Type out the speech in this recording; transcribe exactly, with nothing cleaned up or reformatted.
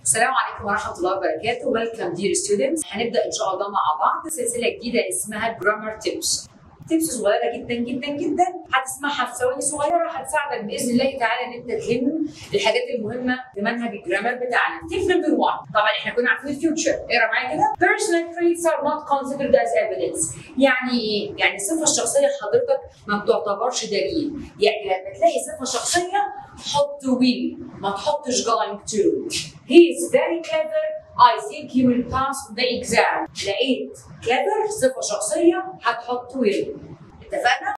السلام عليكم ورحمة الله وبركاته. ويلكم دير ستودنتس. هنبدأ إن شاء الله مع بعض سلسلة جديدة اسمها جرامر تيبس. تيبس صغيرة جدا جدا جدا هتسمعها في ثواني صغيرة، هتساعدك بإذن الله تعالى إن أنت تلم الحاجات المهمة في منهج الجرامر بتاعنا. تيب نمبر واحد، طبعا إحنا كنا عارفين الفيوتشر، اقرا معايا كده. Personal traits are not considered as evidence. يعني إيه؟ يعني الصفة الشخصية حضرتك ما بتعتبرش دليل، يعني لما تلاقي صفة شخصية حط will، ما تحطش going to. He is very clever. I think he will pass the exam. لقيت clever صفة شخصية هتحط will. اتفقنا؟